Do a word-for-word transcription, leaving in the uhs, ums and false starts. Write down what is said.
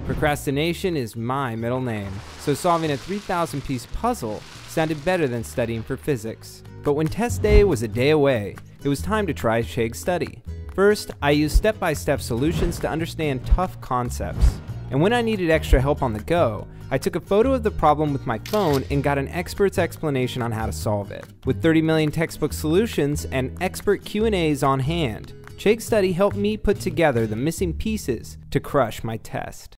Procrastination is my middle name, so solving a three thousand piece puzzle sounded better than studying for physics. But when test day was a day away, it was time to try Chegg Study. First, I used step-by-step solutions to understand tough concepts. And when I needed extra help on the go, I took a photo of the problem with my phone and got an expert's explanation on how to solve it. With thirty million textbook solutions and expert Q and A's on hand, Chegg Study helped me put together the missing pieces to crush my test.